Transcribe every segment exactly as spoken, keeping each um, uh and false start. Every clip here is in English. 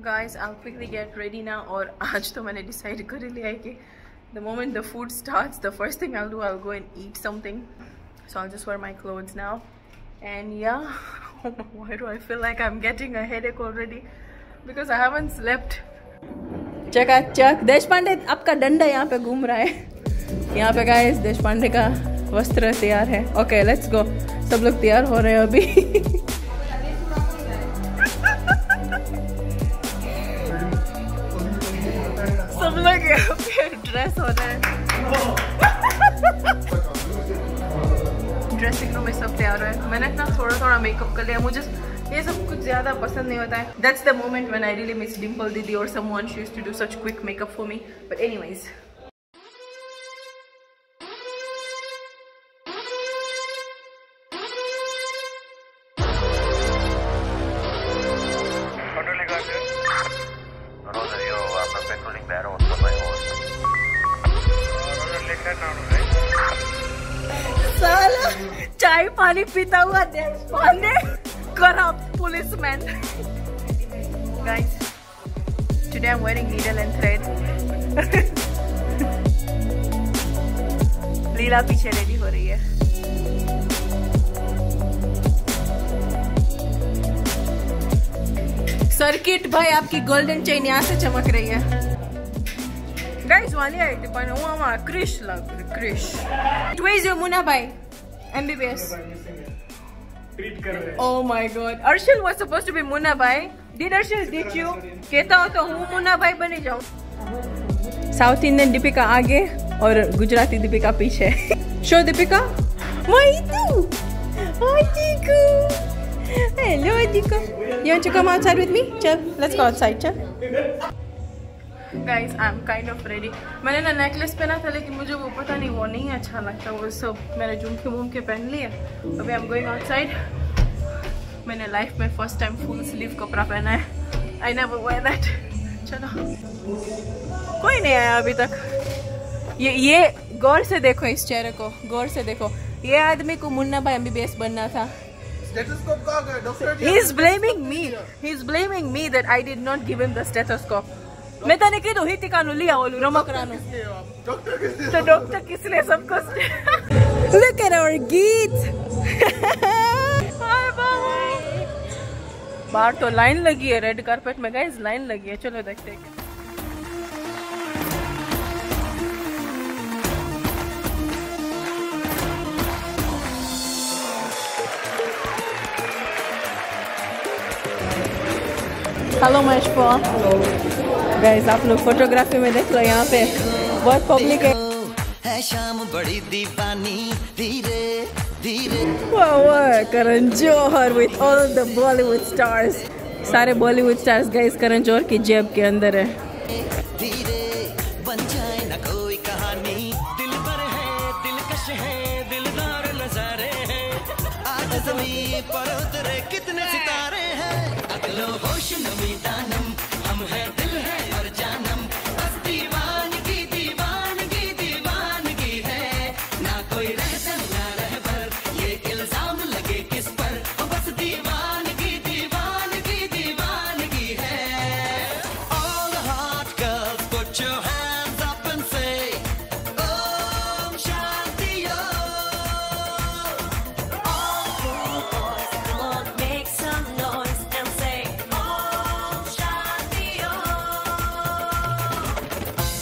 Guys, I'll quickly get ready now. और आज तो मैंने decide कर लिया है कि the moment the food starts, the first thing I'll do, I'll go and eat something. So I'll just wear my clothes now. And yeah, why do I feel like I'm getting a headache already? Because I haven't slept. चकाचक देशपांडे आपका डंडा यहाँ पे घूम रहा है. यहाँ पे गाइस देशपांडे का वस्त्र तैयार है. Okay let's go. सब लोग तैयार हो रहे हैं अभी. सब लोग यहाँ पे ड्रेस हो रहे हैं. ड्रेसिंग रूम में सब तैयार है. मैंने ना थोड़ा थोड़ा मेकअप कर लिया. मुझे ये सब कुछ ज़्यादा पसंद नहीं होता है. That's the moment when I really miss Dimple Didi or someone. She used to do such quick makeup for me. But anyways. साला चाय पानी पीता हुआ Deshpande corrupt policeman. Guys, today I'm wearing needle and thread. लीला पीछे ready हो रही है. Circuit भाई आपकी गोल्डन चेन यहाँ से चमक रही है. Guys, वाली आई थी पर वो हमारा क्रिश लग Krrish. Where is your Munna भाई? M B B S. Oh my god. Arshil was supposed to be Munna bhai. Did Arshil ditch you? कहता हो तो हूँ मुन्ना भाई बने जाऊँ. साउथ इंडियन दीपिका आगे और गुजराती दीपिका पीछे. Show Deepika. Why too? Hi Chiku. Hello Chiku. You want to come outside with me? चल, let's go outside. चल. Guys, I'm kind of ready. मैंने ना नेकलेस पहना था लेकिन मुझे वो पता नहीं वो नहीं अच्छा लगता. वो सब मैंने झुमके वुमके पहन लिए. अभी I'm going outside. मैंने लाइफ में फर्स्ट टाइम फुल स्लीव कपड़ा पहना है. I never wear that. चलो. कोई नहीं आया अभी तक. ये ये गौर से देखो इस चेहरे को. गौर से देखो. ये आदमी को मुन्ना भाई एम बी बी एस बनना था. He's blaming me. He's blaming me that I did not give him the stethoscope. मैं तो नहीं कहूँ हितिका नु लिया वालू रमकरानु. तो डॉक्टर किस लिए सबको. Look at our गीत. Bye bye. बाहर तो लाइन लगी है रेड कारपेट में. गाइस लाइन लगी है. चलो देखते हैं. हेलो महेशपा. गाइस आप लोग फोटोग्राफी में देख लो. यहाँ पे बहुत पब्लिक है. है शाम बड़ी दीवानी धीरे धीरे. वाह वाह Karan Johar with all the Bollywood stars. सारे Bollywood stars guys Karan Johar की जेब के अंदर है. धीरे बन जाए ना कोई कहानी. दिल पर है दिलकश है दिलदार नजारे हैं. आज ज़मीं पर उतरे कितने सितारे हैं. अगलो होश नमी दानम हम है दिल है और जानम. बस दीवानगी दीवानगी दीवानगी है. ना कोई रहता ना रहबर ये इल्जाम लगे किस पर. बस दीवानगी दीवानगी दीवानगी है. All the hot girls put your hands up and say Om Shanti Om. All the boys come on make some noise and say Om Shanti Om.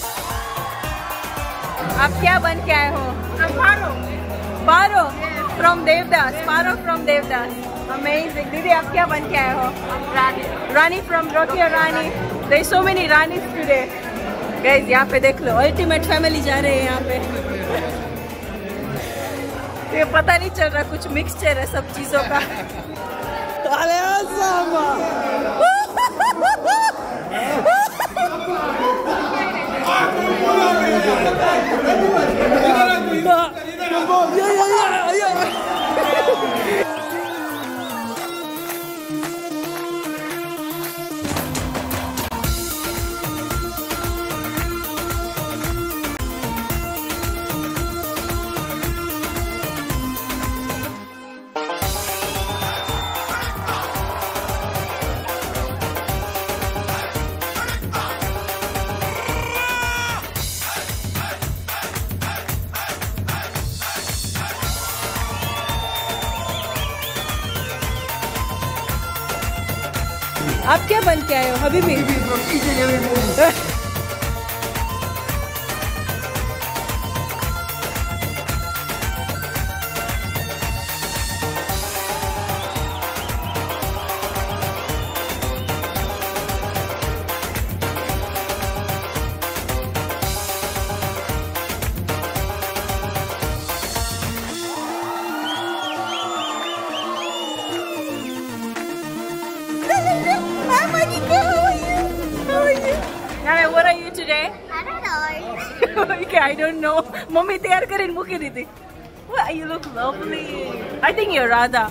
आप क्या बन के आए हो? Paro. Paro from Devdas. Paro from Devdas. Amazing. दीदी आप क्या बन के आए हो? रानी. रानी from Roti aur Rani. There so many ranis today. Guys यहाँ पे देख लो अल्टीमेट फैमिली जा रहे हैं यहाँ पे. ये पता नहीं चल रहा कुछ मिक्सचर है सब चीजों का. अरे आप क्या बन के आए हो अभी भी? What are you today? I don't know. Okay, I don't know. Mommy तैयार करें मुके दी थी. Well, you look lovely. I think you're Radha.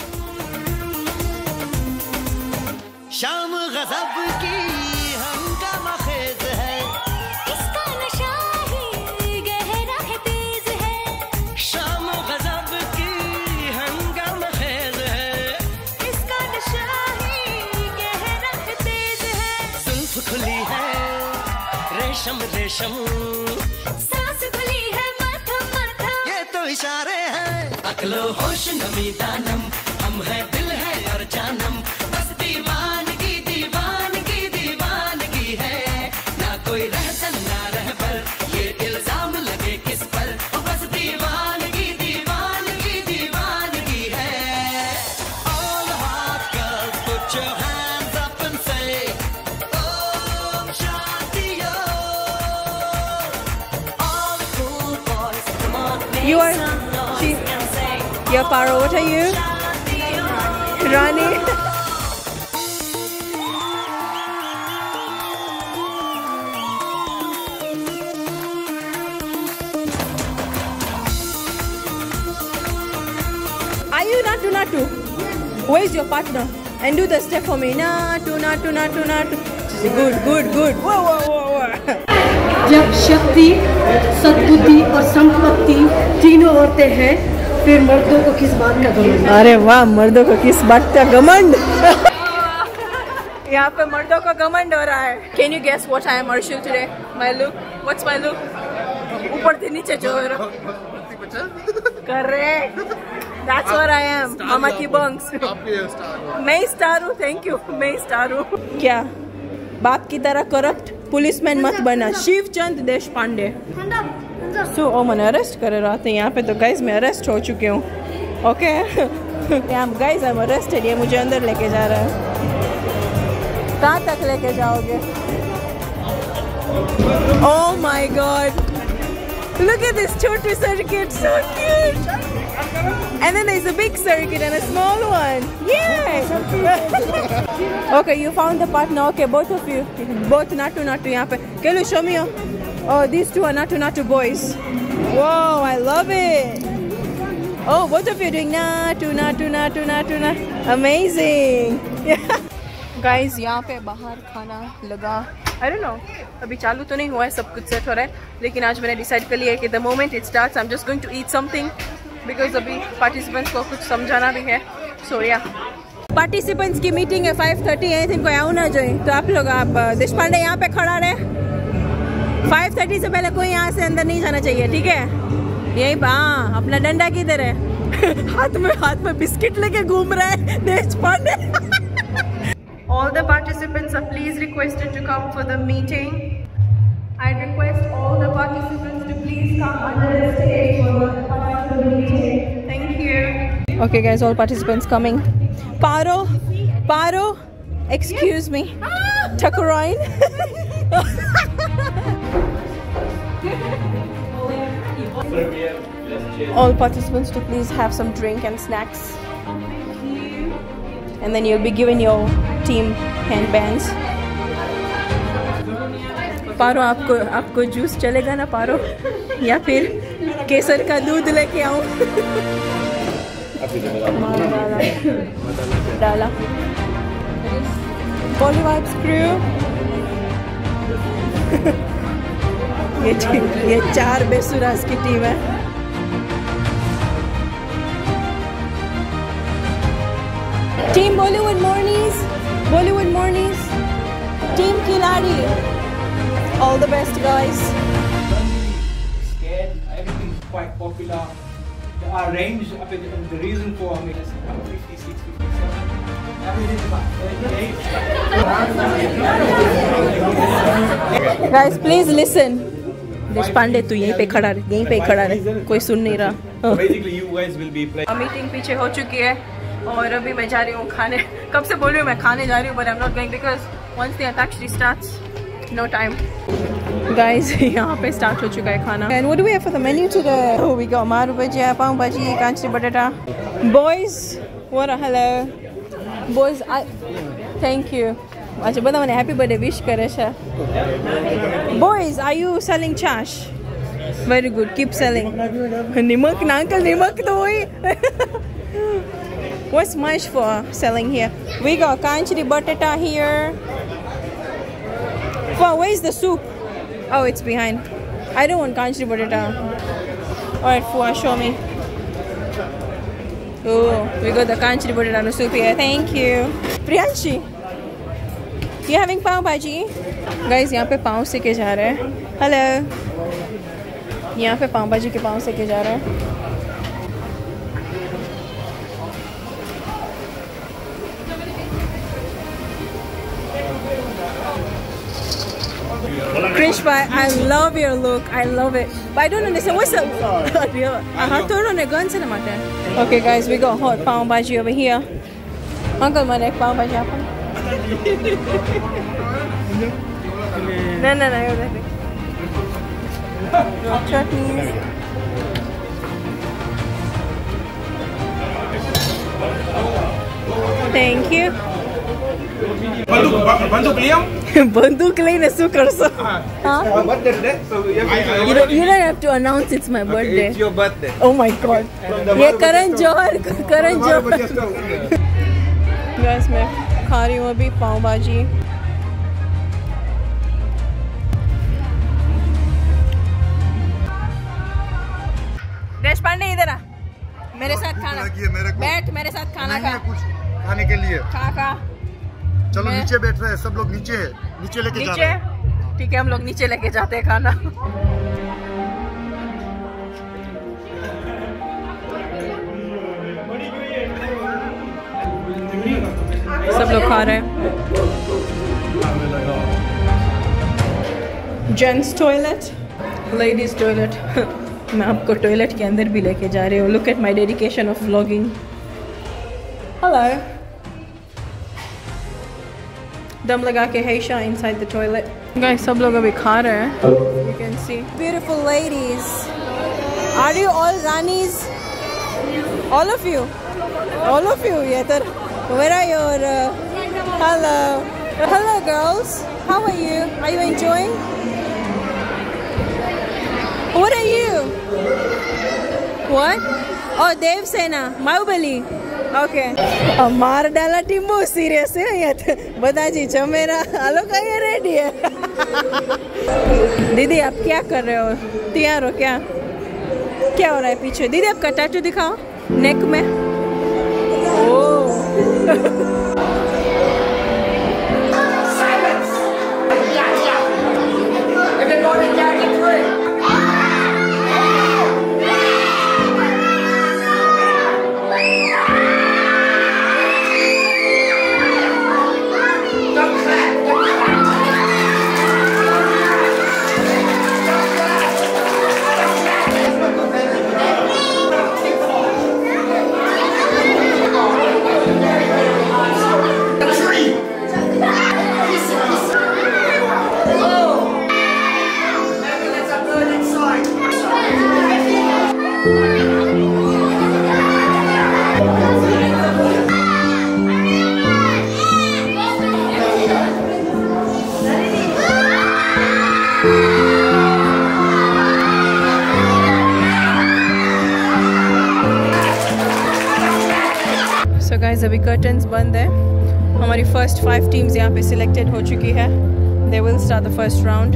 शाम गज़ब की हंगामा खेज है, इसका नशा ही गहरा है तेज है। शाम गज़ब की हंगामा खेज है, इसका नशा ही गहरा है तेज है। जुल्फ खुली है रेशम रेशम, सांस खुली है मथम मथम। ये तो इशारे हैं। अक्लो होश नमी दानम, हम है दिल है और जानम, बस दीवानगी दीवानगी दीवानगी है। ना कोई रहसन ना रहबर, ये इल्जाम लगे किस पर, बस दीवानगी दीवानगी दीवानगी है। All the hot girls put your hands up and say Om Shanti Om. All the cool boys come on, make You are some noise she. and say You're Paro. What are you? Shanti Om. Rani. Are you Natu Natu? Where's your partner? And do the step for me. Natu Natu Natu Natu. Good, good, good. Whoa, whoa, whoa, whoa. जब शक्ति, सद्बुद्धि और संपत्ति तीनों होते हैं, फिर मर्दों को किस बात का घमंड? अरे वाह, मर्दों को किस बात का घमंड? यहाँ पे मर्दों का घमंड हो रहा है. Can you guess what I am Arshil today? My look. What's my look? ऊपर से नीचे जोर. Correct. That's what I am. मामा की बंक्स. मैं स्टार हूँ. Thank you. मैं स्टार हूँ. क्या बाप की तरह करप्ट पुलिसमैन मत बना. शिवचंद देश पांडे. सो ओ मैंने अरेस्ट करे रहते हैं यहाँ पे. तो गाइज मैं अरेस्ट हो चुके हूँ. Okay guys I am arrested. ये मुझे अंदर लेके जा रहा है. कहाँ तक लेके जाओगे? Oh my god, look at this छोटी circuit, so cute. And then there's a big circuit and a small one. Yeah. Okay, you found the partner. Okay, both of you, both Natu Natu यहाँ पे. Can you show me? Oh, these two are Natu Natu boys. Whoa, I love it. Oh, both of you doing Natu Natu Natu Natu Natu. Amazing. Guys, यहाँ पे बाहर खाना लगा. I don't know. अभी चालू तो नहीं हुआ है, सब कुछ सेट हो रहा है. लेकिन आज मैंने डिसाइड कर लिया है कि the moment it starts, I'm just going to eat something because अभी participants को कुछ समझाना भी है. So yeah. Participants की मीटिंग है फाइव थर्टी है. इनको यहाँ ना जाए. तो आप लोग आप देश पांडे यहाँ पे खड़ा रहे. फाइव थर्टी से पहले कोई यहाँ से अंदर नहीं जाना चाहिए, ठीक है? यही हाँ. अपना डंडा किधर है? हाथ में हाथ में बिस्किट लेके घूम रहा है देश Pandey. All the participants are please requested to come for the meeting. I request all the participants to please come under the stage for the meeting. Thank you. Okay guys, all participants coming. Paro, Paro, excuse me. Thakuroin. All participants to please have some drink and snacks. And then you'll be given your team handbands. पारो, आपको आपको juice चलेगा ना पारो? या फिर केसर का दूध लेके आऊं? डाला डाला. Polyvibes crew. ये ये चार बेसुरास की टीम है. Team Bollywood Mornies, Bollywood Mornies, Team Kiladi. All the best, guys. Scared, everything's quite popular. Our range, I mean, the reason for I mean, is fifty-six, fifty-seven. Everything's about thirty-eight. Guys, please listen. Deshpande तू यहीं पे खड़ा रहे, यहीं पे खड़ा रहे, कोई सुन नहीं रहा. Basically, you guys will be playing. Meeting पीछे हो चुकी है और अभी मैं जा रही हूँ खाने. कब से बोल रही हूँ मैं खाने जा रही हूँ, but I'm not going because once the attack starts, no time. Guys, यहाँ पे start हो चुका है खाना. And what do we have for the menu today? Oh, we got maru bhaji, pav bhaji, kanchri batata. Boys, what a hello. Boys, I thank you. अच्छा बता मैंने happy birthday wish करे छे. Boys, are you selling chash? Very good, keep selling. निमक ना uncle निमक तो वही. What's much for selling here? We got kanchri batata here. Wow, where's the soup? Oh, it's behind. I don't want kanchri batata. Alright, Fua, show me. Oh, we got the kanchri batata and soup here. Thank you. Priyanshi, you having pav bhaji? Guys, यहाँ पे पाव सेके जा रहे हैं. Hello. यहाँ पे पाव भाजी के पाव सेके जा रहे हैं. Krish bhai, I love your look. I love it. But I don't understand what's the uh-huh, turn on a gun cinema. Okay guys, we got hot pav bhaji over here. Uncle, man, ek pav bhaji aapko. No, no, no, you're chutneys. Thank you. बंदूक लिया? बंदूक लेने सु कर सो. हाँ? Birthday today, so you have to. You don't, you don't have to announce it's my birthday. It's your birthday. Oh my god. ये Karan Johar, Karan Johar. Guys, मैं खा रही हूँ अभी पाव भाजी. देशपांडे इधर आ. मेरे साथ खाना. बैठ मेरे साथ खाना खा. कुछ खाने के लिए. खा खा. चलो नीचे बैठ रहे हैं सब लोग. नीचे है, नीचे लेके जा रहे हैं. नीचे ठीक है, हम लोग नीचे लेके जाते हैं खाना. सब लोग खा रहे हैं. Gents toilet, ladies toilet. मैं आपको टॉयलेट के अंदर भी लेके जा रही हूँ. Look at my dedication of vlogging. Hello. दम लगा के हेशा इनसाइड द टॉयलेट. गाइस, सब लोग अभी खा रहे हैं. You can see beautiful ladies. Are you all ranis? All of you? All of you? ये तर where are your uh, hello hello girls, how are you? Are you enjoying? What are you? What? Oh, Dev Sena, Bahubali. Okay. मार डाला टिम्बू. Serious है ये तो. बता जी चमेरा आलो का ये रेडी है. दीदी आप क्या कर रहे हो? तैयार हो क्या? क्या हो रहा है पीछे? दीदी आपका टैटू दिखाओ नेक में. ओह. So guys, अभी कर्टन्स बंद है. हमारी फर्स्ट फाइव टीम्स यहाँ पे सिलेक्टेड हो चुकी है. They will start the first round.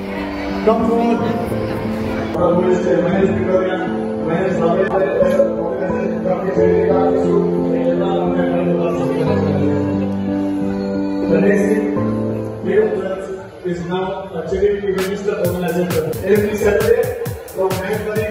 The next is now charity minister organizer. Every Saturday from nine thirty.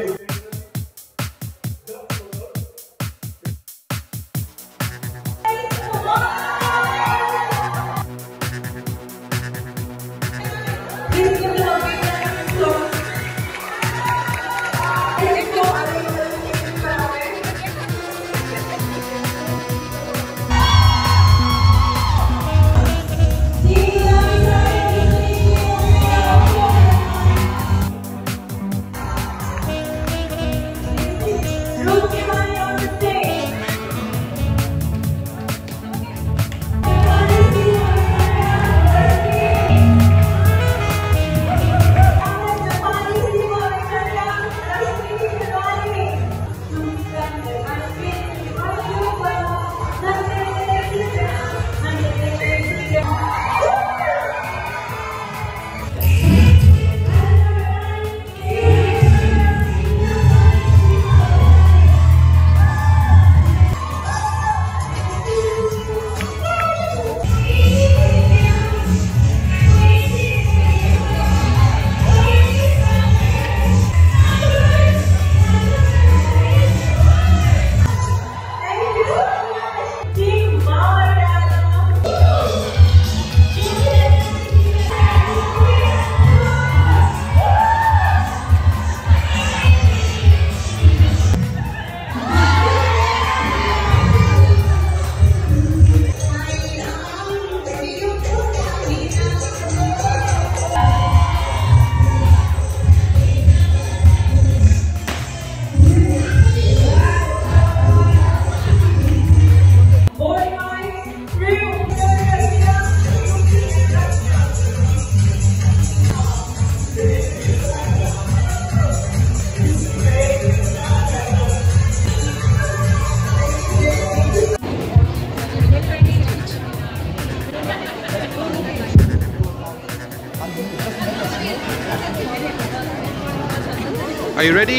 you ready?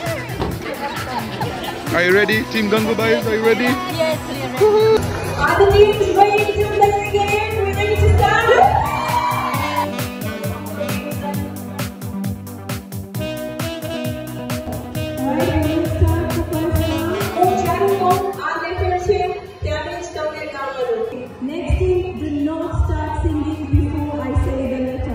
Are you ready? Team Gangubais, are you ready? Yes, we are ready. Are the teams ready to play the game? We're ready to start? Next team, do not start singing before I say the letter.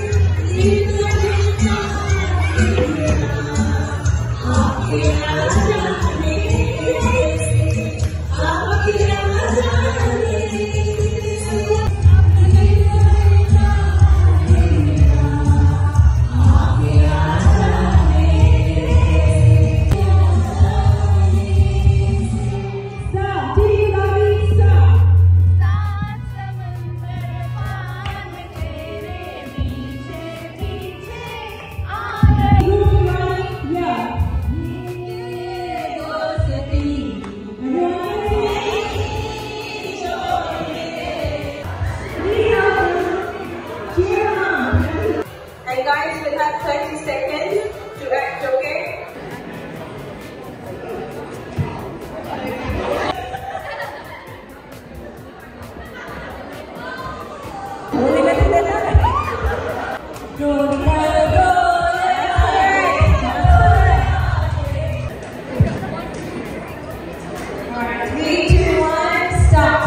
And guys, we'll have thirty seconds to act, okay? Alright, three, two, one, stop.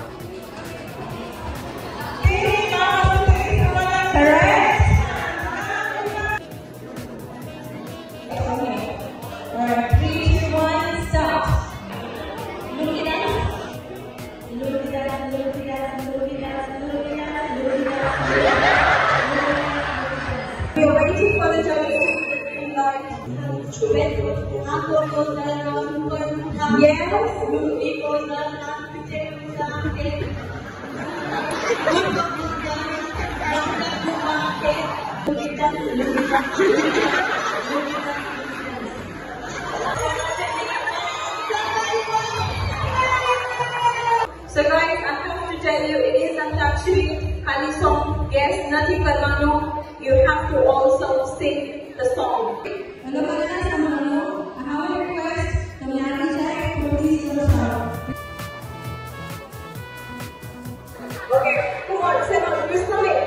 Correct? Alright, three, two, one, stop. Look at us. Look at us, look at us, look at us, look at us, look at us. We are waiting for the judges to give the green light. Yes, so guys, I have to tell you, it is Antakshari, Kali song. Yes, nothing karwano. You have to also sing the song. Hello, guys. I have a request. The Myanmar side, please start. Okay, who wants to know this side?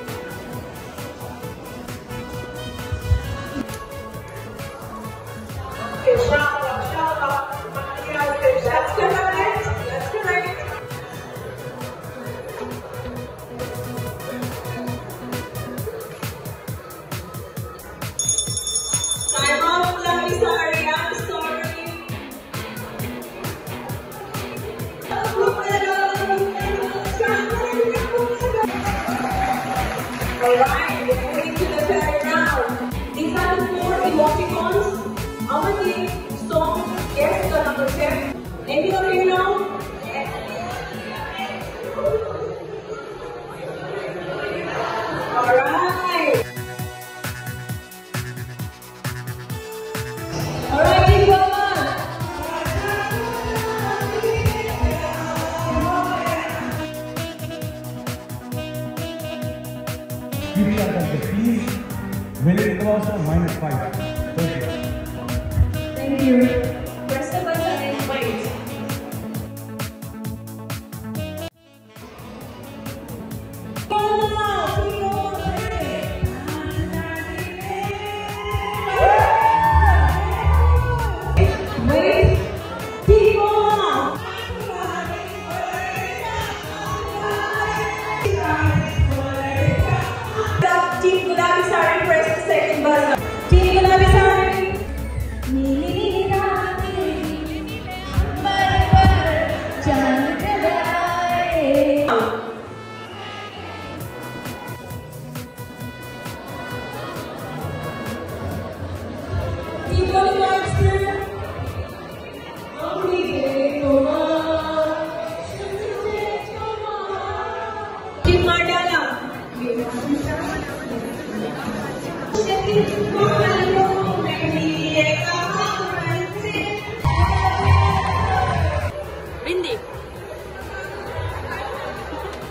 That's correct. That's correct. I'm awfully sorry. I'm sorry. Alright, we're moving to the third round. These are the four emoticons. Our team song, guess the number ten. Any of you know? Yes. Alright. Alright, team, go on. Give me that the team winning across a minus five. Okay. Thank you. Rest of us are in wait. Go now, we go wait. Keep on. Team Gulabi Sari, press the second buzzer. Team Gulabi Sari. Keep going, Monster. Team Mandala. Bindi.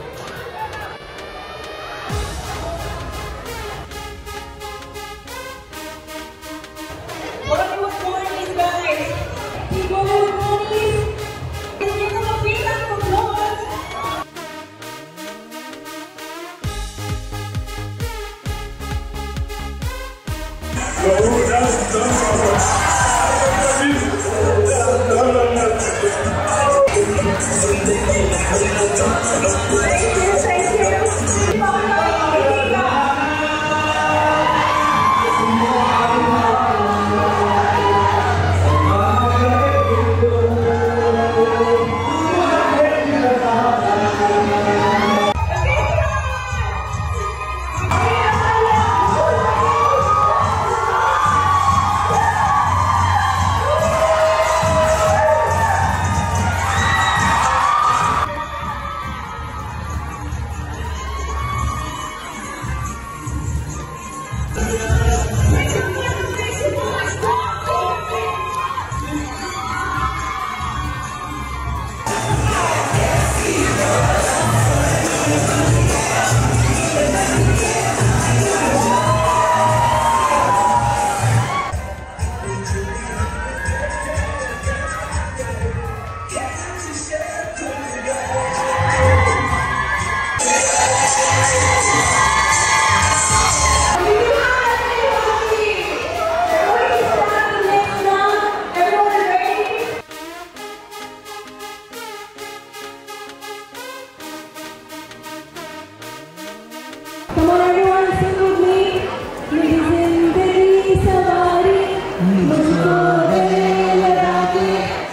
Come on everyone, sing with me. मेरी जिंदगी सवारी मुझको गले लगा के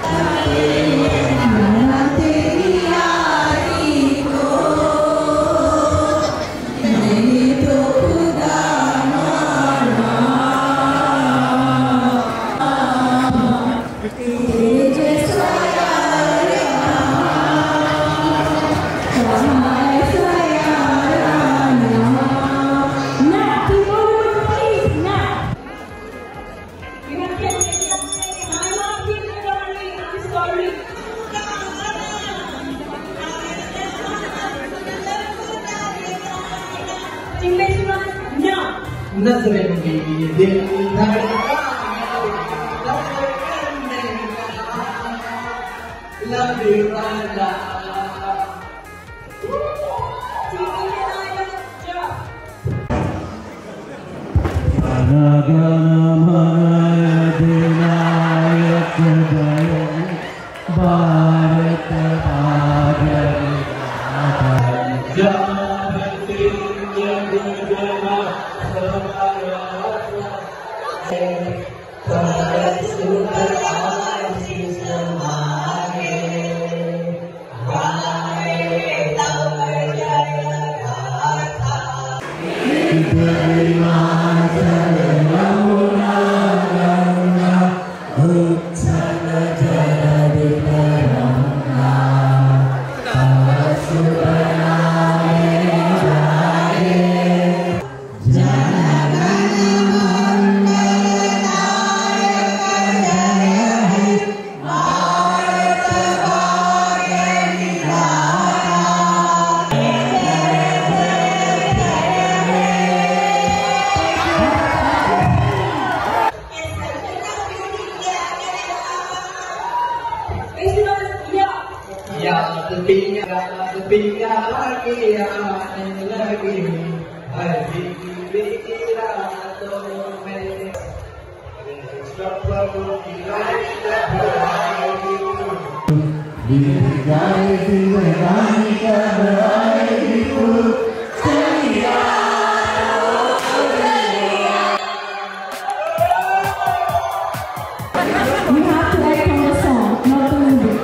आना तेरी यारी को मैंने तो खुदा माना तेरे जैसा यार कहाँ ऐसा यार ना तू बोलो प्लीज ना you have to I love you darling I'm sorry no नजर में दिल धड़का love you वाला भारत याद पिया याद पिया लगी आने लगी हसी की रातों में सफरों की you have to act on the song not the movie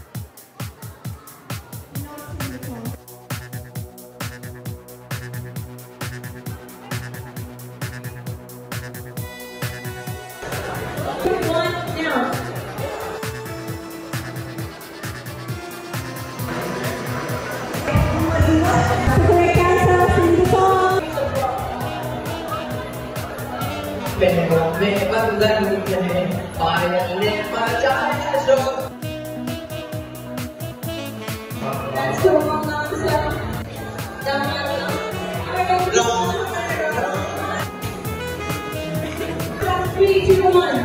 Pero me mandan para le machaya show. Let's go on dancer. Three, two, one.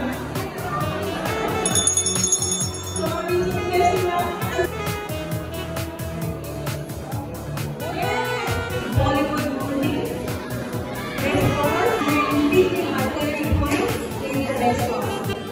Bollywood movie. Best part, Hindi के हाथों में point is the best part.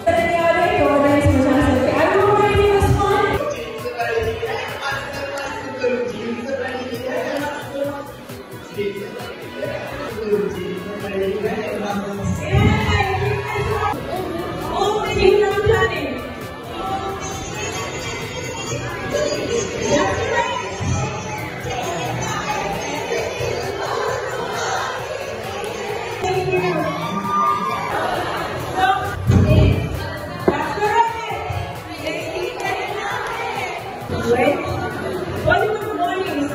Bollywood mornings.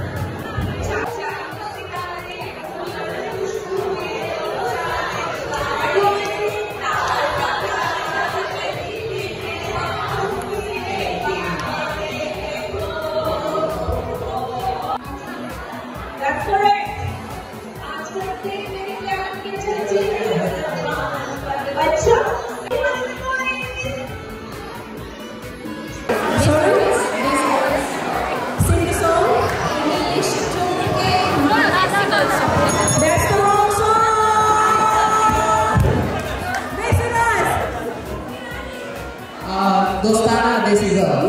That's correct. Sing the song. That's the wrong song. Listen us. Uh, Dostana Desi Girl.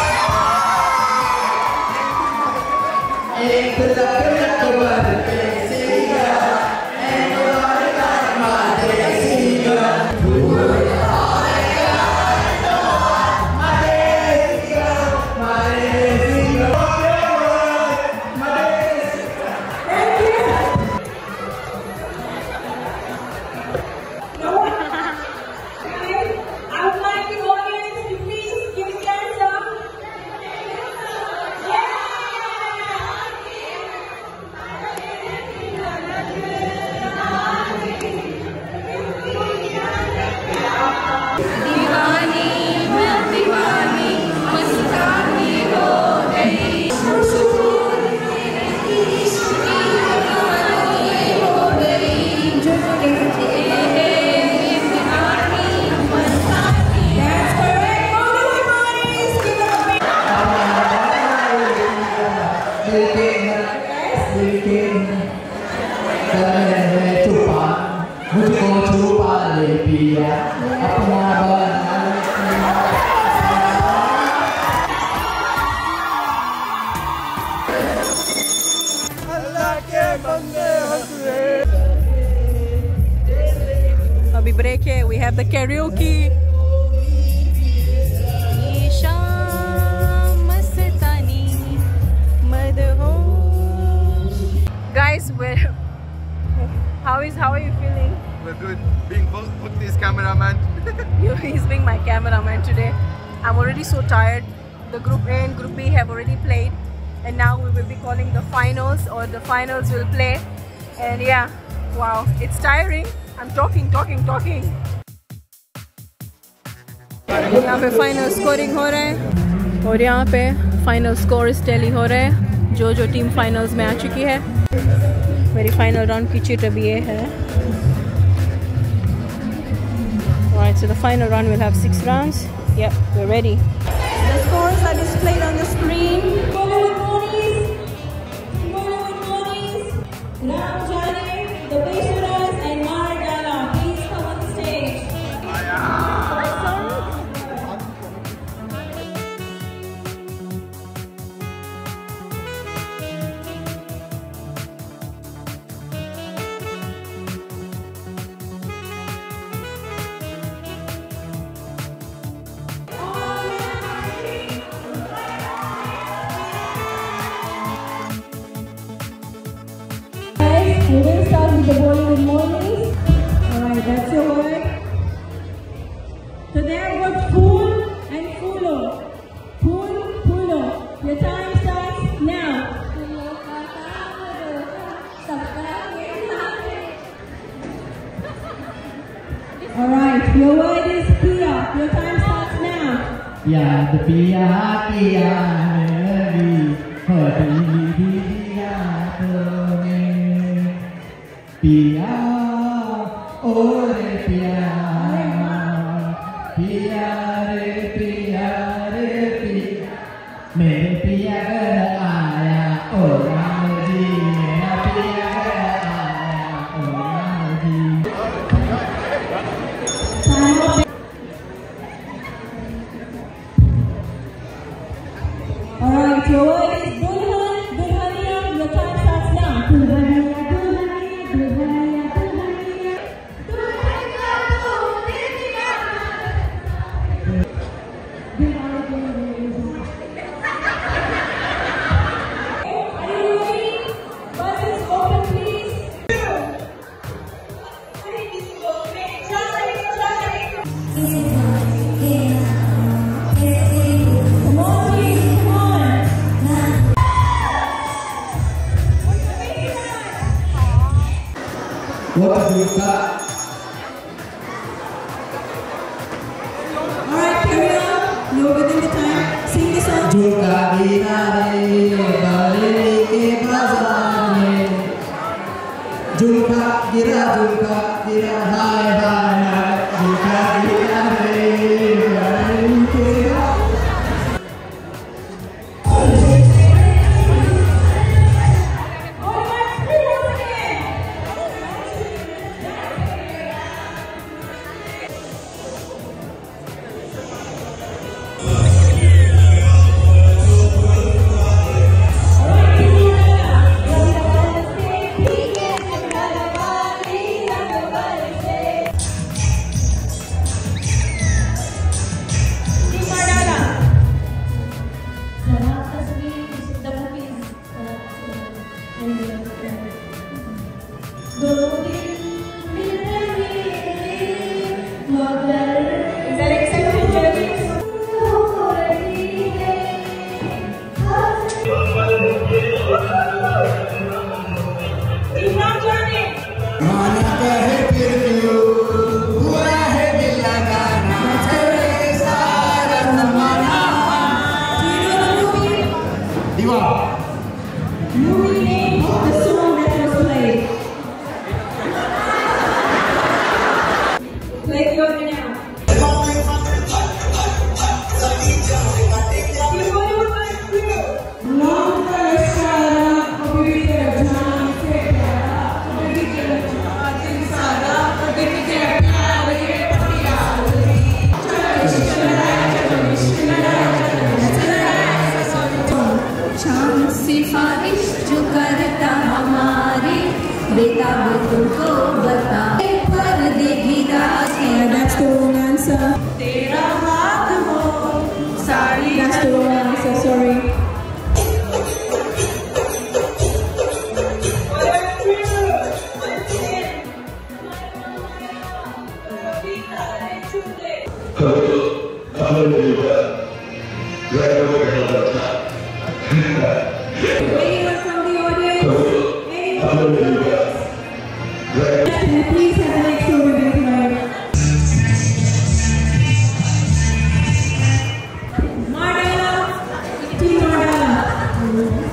Yeah. एक लकड़ cover पे छुपा मुझको छुपा ले पिया अपना बना अल्लाह के बंदे हंसरे। अभी ब्रेक है, we have the karaoke. Guys, we're how is how are you feeling? We're good. Being Bhakti's cameraman. He's being my cameraman today. I'm already so tired. The group A and group B have already played, and now we will be calling the finals, or the finals will play. And yeah, wow, it's tiring. I'm talking, talking, talking. यहाँ पे final scoring हो रहा है और यहाँ पे final scores tally हो रहे हैं, जो जो टीम फाइनल्स में आ चुकी है। मेरी फाइनल राउंड की चिट अभी ये है। Alright, so the final round will have six rounds. Yep, we're ready. The scores are displayed on the screen. Bollywood Monis, Bollywood Monis, Ram Jane, the Beshuras and Maradala, please come on stage. We will start with the Bollywood Monis. Alright, that's your word. So they have got Fool and Fulo. Fool, Fulo. Your time starts now. Alright, your word is Pia. Your time starts now. याद पिया पिया मेरी हरी दिया तूने पिया ओ रे पिया पिया रे पिया रे पिया मेरे पिया घर आया ओ राम जी मेरा पिया घर आया ओ Ram ji. Alright, your word is Dulhan, Dulhania. Your time starts now. Dulhania, Dulhania, Dulhania, Dulhania. Are you ready? Buses open, please. Come on, please, come on. What do you got? Alright, carry on. You're within the time. Sing the song. झुका गिरा रे बरेली के बाजार में झुका गिरा झुका गिरा हाय हाय हाय झुका गिरा रे बरेली के Is that accepted, judges? Imran Jani. माना कहे फिर क्यों हुआ है दिल लगाना तेरे सारा जमाना दीवा Movie name of the song that was played. Play the order now. Long verse. सिफारिश जो करता हमारी बेटा वो तुमको बता पर देखी रात That's the wrong answer. तेरा हाथ हो sari That's the wrong answer. Sorry. Anyone from the audience? Anyone from the audience? Please have the next story with me. Mardana, Team Mardana.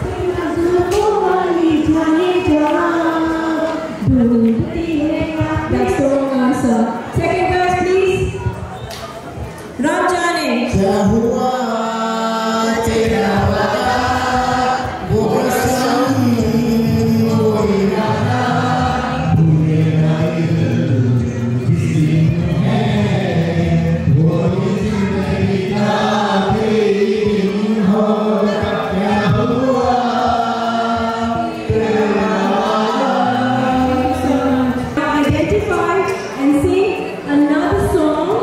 That's the wrong answer. Second verse, please. Ram Jane. क्या हुआ तेरा वादा वो कसम वो इरादा भूलेगा किसी है वो जिंदगी का दिन हो क्या हुआ तेरा Identify and sing another song.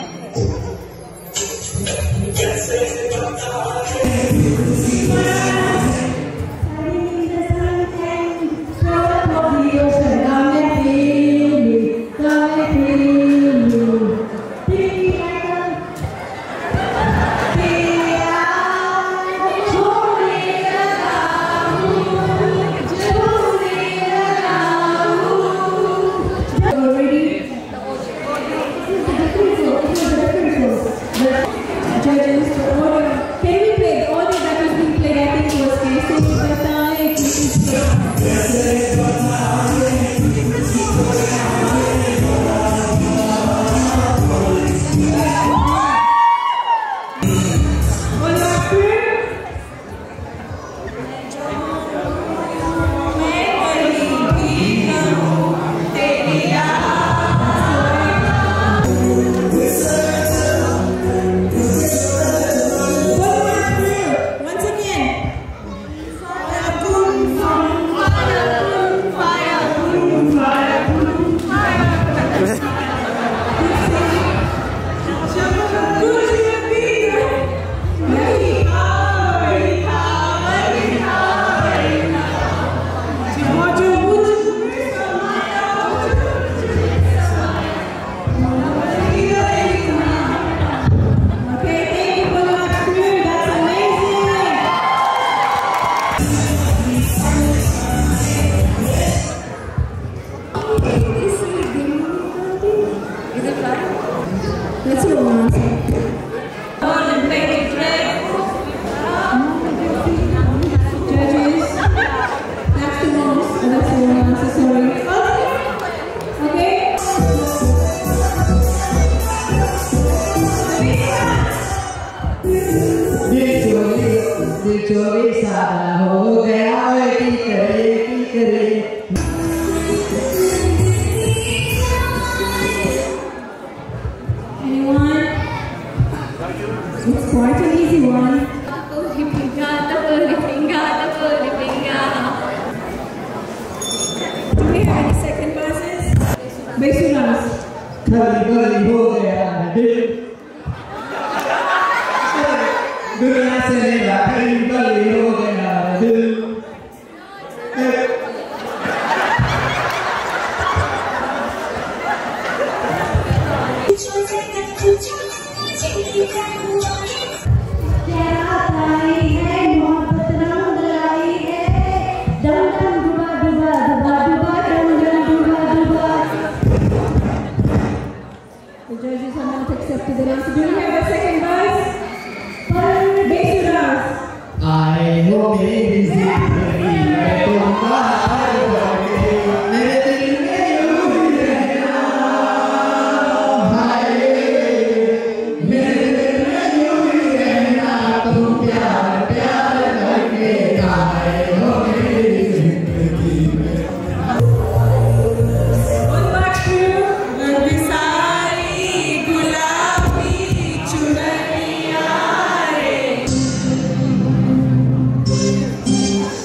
Judges, the order. Can we play the order that was being played? I think it was Kesari Bataye, Kesari One last prayer. Once again. Okay, thank you for the last prayer. That's amazing. Is it fun? Let's go on. Judges, that's the wrong, that's the wrong answer, sorry. Okay? दिल चोरी दिल चोरी सादा हो गया वे की करे की करे Anyone? It's quite an easy one. Do we have any second verses? Besunas. खली खली हो गया दिल दुनिया से मेरा खली खली हो गया दिल The judges have not accepted the answer. Do we have a second verse? Besunas. आए हो मेरी जिंदगी में तुम बाहर बढ़े मेरे दिल में यूं ही रहना हाय मेरे दिल में यूं ही रहना तुम प्यार प्यार करके आए हो मेरी जिंदगी में One last few. Love सारी गुलाबी चुनरिया रे.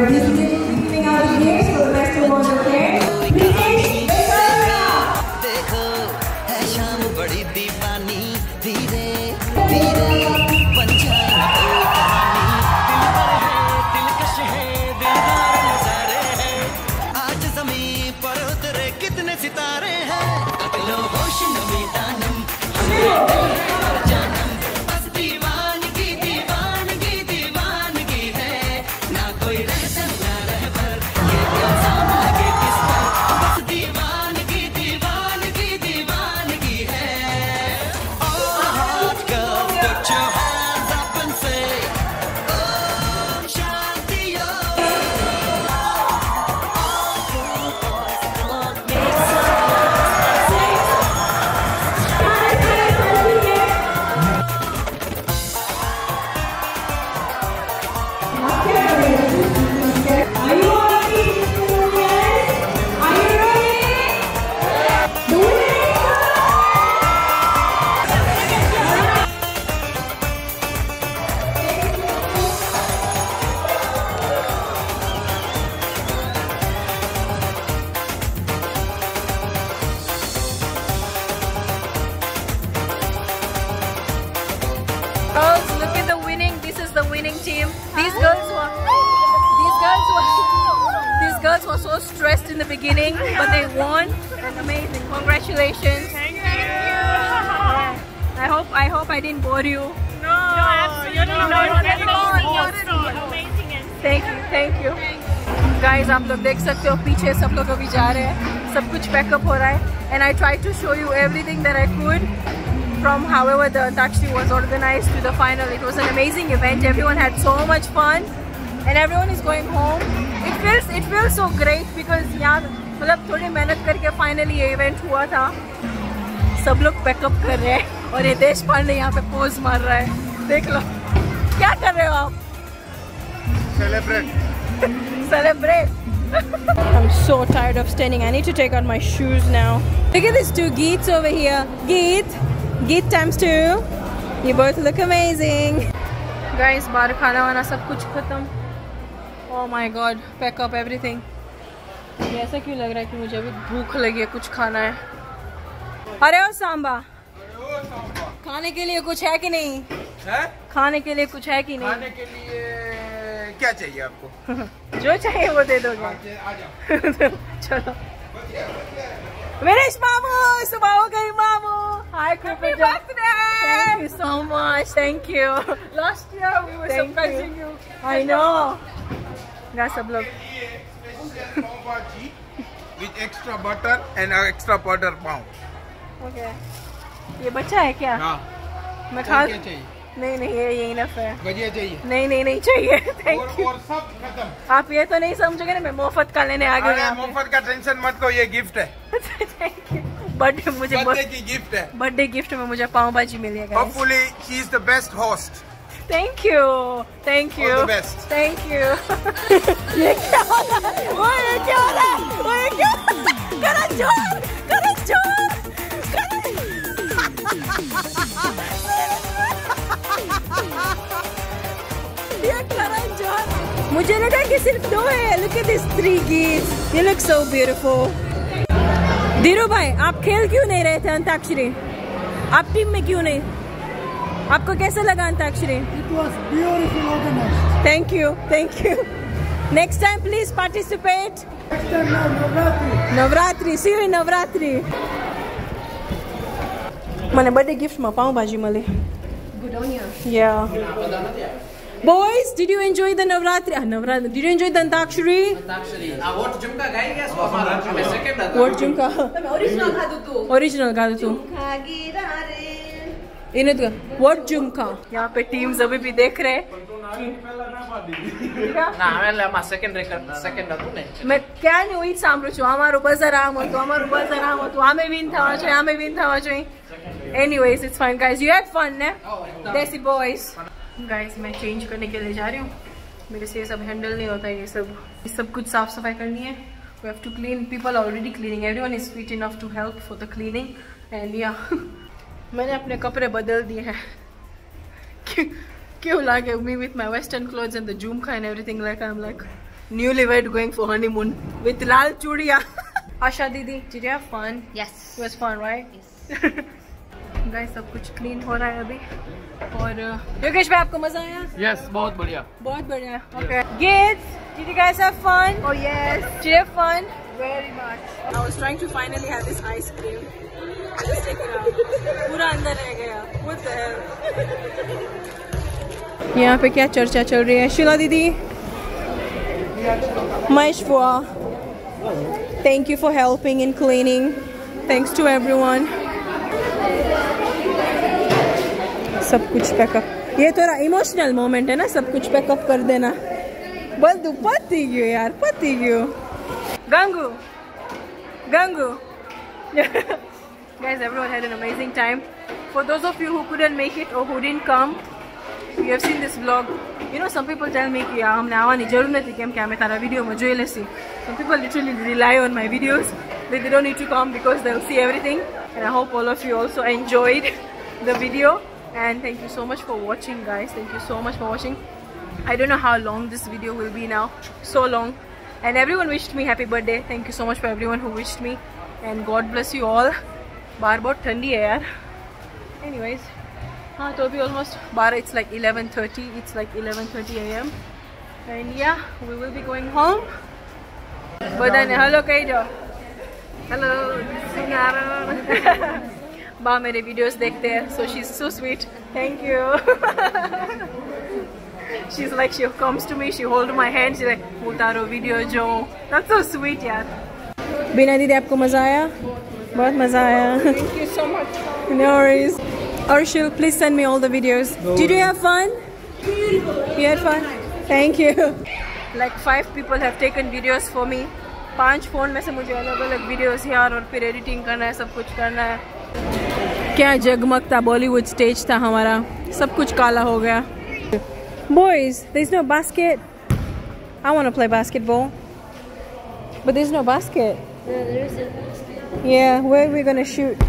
Alright, this is giving out the gifts for the rest of all the kids. देखो है शाम बड़ी दीवानी धीरे धीरे बन जाए कोई कहानी दिलबर है दिलकश है दिलदार नजारे हैं आज ज़मीं पर उतरे कितने सितारे हैं अगलो होश नमी दानम हमें दिल है और जानम बस दीवानगी दीवानगी दीवानगी है ना कोई रहता ना रहबर ये इंसान लगे किस पर बस दीवानगी दीवानगी दीवानगी है All hot girls put your hands up and say Om Shanti Om Are you all ready? Yes. Are you ready? Do it. Girls, look at the winning. This is the winning team. These girls were these girls were these girls were so stressed in the beginning, but they won. That's amazing. Congratulations. Thank you. I hope I hope I didn't bore you. No, absolutely not. not at all. Not at all. Amazing. Thank you, thank you. Guys, आप लोग देख सकते हो पीछे सब लोग अभी जा रहे हैं, सब कुछ पैकअप हो रहा है. And I tried to show you everything that I could. From however the Antakshari was organized to the final, it was an amazing event. Everyone had so much fun, and everyone is going home. It feels it feels so great because यार मतलब थोड़ी मेहनत करके finally ये event हुआ था. सब लोग पैकअप कर रहे हैं और ये देश पांडे यहाँ पे पोज मार रहा है. देख लो क्या कर रहे हो आप? Celebrate. Celebrate. I'm so tired of standing. I need to take out my shoes now. Look at these two Geets over here. Geet. Geet times two. You both look amazing. Guys, बाहर खाना वाना सब कुछ खत्म. Oh my god, pack up everything. ये ऐसा क्यों लग रहा है कि मुझे अभी भूख लगी है, कुछ खाना है. अरे ओ सांबा, खाने के लिए कुछ है कि नहीं? है? खाने के लिए कुछ है कि नहीं? खाने के लिए क्या चाहिए आपको? जो चाहिए वो दे दोगे. आ जाओ. चलो. Vinesh Mamu, सुबह हो गई मामू. Hi, Happy birthday! Thank you so much. Thank you. Last year we were Thank surprising you. you. I know. Guys, सब लोग. With extra butter and extra butter pound. Okay. ये बच्चा है क्या? हाँ. मैं खा. क्या चाहिए? नहीं नहीं ये यही नफ है. भजिया चाहिए? नहीं नहीं नहीं चाहिए. Thank और, you. और सब खत्म. आप ये तो नहीं समझोगे ना मैं मुफ्त का लेने आ गई. अरे मुफ्त का टेंशन मत लो, ये गिफ्ट है. Thank you. बर्थडे मुझे बर्थडे की गिफ्ट है. बर्थडे गिफ्ट में मुझे पाव भाजी मिलेगा. Hopefully she is the best host. Thank you. Thank you. All the best. Thank you. ये क्या हो रहा है? वो ये क्या हो रहा है? वो ये क्या? करण जोर, करण जोर, ये करण जोर. मुझे लगा कि सिर्फ दो है. Look at these three geese. You look so beautiful. Dhiru भाई, आप खेल क्यों नहीं रहे थे अंताक्षरी? आप टीम में क्यों नहीं? आपको कैसा लगा Antakshari? It was beautiful organized. Thank you, thank you. Next time, please participate. Next time now, Navratri. Navratri, see you in Navratri. મને બર્થડે ગિફ્ટમાં પાઉંભાજી મળે. Good on you. Yeah. Boys, did you enjoy the Navratri? Ah, Navratri. Did you enjoy the Antakshari? Antakshari. Ah, what jumka ગાઈ ગયા છો અમારા? અમે second હતા. What jumka? તમે original ખાધું તું. Original ગાધું તું. ખાગીરા રે. इन्हें तो What jumka? यहाँ पे टीम्स अभी भी देख रहे हैं. ના હવે એટલે આમાં સેકન્ડ રેકર્ડ સેકન્ડ હતું ને. मैं क्या नहीं हुई सांभळું છું. અમારું બઝર આમ હતું, અમારું બઝર આમ હતું. આમે વિન થવા જોઈએ, આમે વિન થવા જોઈએ. Anyways, it's fine guys. You had fun, ne? Desi boys. Guys, मैं चेंज करने के लिए जा रही हूँ. मेरे से ये सब हैंडल नहीं होता है. ये सब ये सब कुछ साफ सफाई करनी है. We have to clean. People are already cleaning. Everyone is sweet enough to help for the cleaning. And yeah, मैंने अपने कपड़े बदल दिए हैं. क्यों क्यों लागे me with my western clothes and the jhumka and everything, like I'm like newlywed going for honeymoon with Lal Chudiya. Asha Didi, did you have fun? Yes. It was fun, right? Yes. Guys, सब कुछ clean हो रहा है अभी. और योगेश भाई आपको मजा आया? Yes, बहुत बढ़िया. बहुत बढ़िया. Okay. Kids, did you guys have fun? Oh yes. Did you have fun? Very much. I was trying to finally have this ice cream. Just take it out. पूरा अंदर रह गया. What the hell? यहाँ पे क्या चर्चा चल रही है? शीला दीदी. Maishwa. Thank you for helping in cleaning. Thanks to everyone. सब कुछ पैकअप. ये थोड़ा इमोशनल मोमेंट है ना, सब कुछ पैकअप कर देना. बोल दो पति क्यों यार, पति क्यों? Gangu, Gangu. Guys, everyone had an amazing time. For those of you who couldn't make it or who didn't come, you have seen this vlog. You know, some people tell me कि यार हमने आवानी जरूर नहीं थी क्या मैं तारा video में जोए Lesi. Some people literally rely on my videos, but they don't need to come because they'll see everything. And I hope all of you also enjoyed the video. And thank you so much for watching, guys. Thank you so much for watching. I don't know how long this video will be now. So long. And everyone wished me happy birthday. Thank you so much for everyone who wished me. And God bless you all. बार बहुत ठंडी है यार. Anyways, हाँ तो अभी almost बारह. It's like eleven thirty. It's like eleven thirty a m And yeah, we will be going home. But then hello Kaido. Hello. Sinara. बा मेरे वीडियोस देखते हैं, so she's so sweet. Thank you. She's like, she comes to me, she hold my hand, she's like, उतारो video जो. That's so sweet यार. बीना दीदी आपको मजा आया? बहुत मजा आया. Thank you so much. No worries. Arshil, please send me all the videos. No. Did you have fun? You had fun? Thank you. Like five people have taken videos for me. पांच phone में से मुझे अलग अलग videos यार, और फिर editing करना है, सब कुछ करना है. क्या जगमगता बॉलीवुड स्टेज था हमारा, सब कुछ काला हो गया. Boys, there's no basket. I want to play basketball, but there's no basket. Yeah, there is a basket. Yeah, where are we gonna shoot?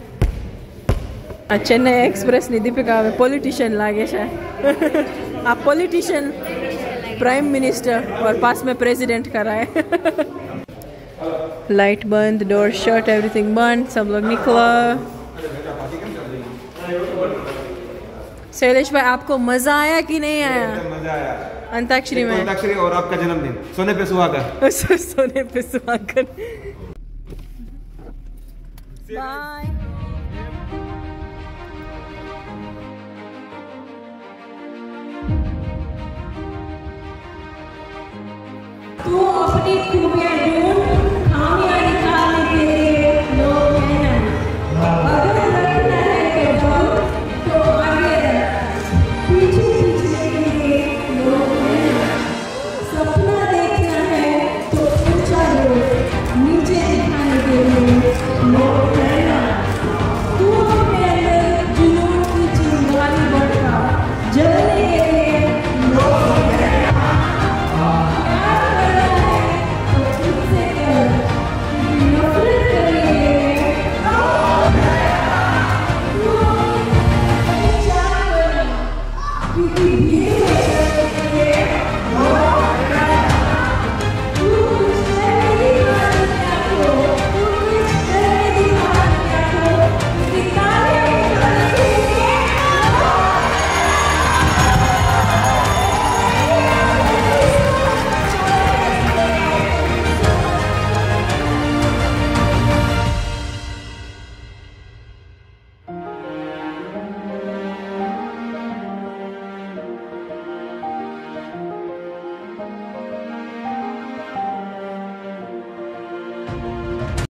Chennai Express ने दीपिका में पॉलिटिशियन लागे शायद. आप पॉलिटिशियन, प्राइम मिनिस्टर और पास में प्रेसिडेंट का रहा है. लाइट बंद, डोर शट, एवरीथिंग बंद, सब लोग निकला. शैलेश भाई आपको मजा आया कि नहीं आया? मजा आया अंताक्षरी में. अंताक्षरी और आपका जन्मदिन सोने पे सुहागा. सोने पे सुहागा. बाय. तू अपनी खूबियां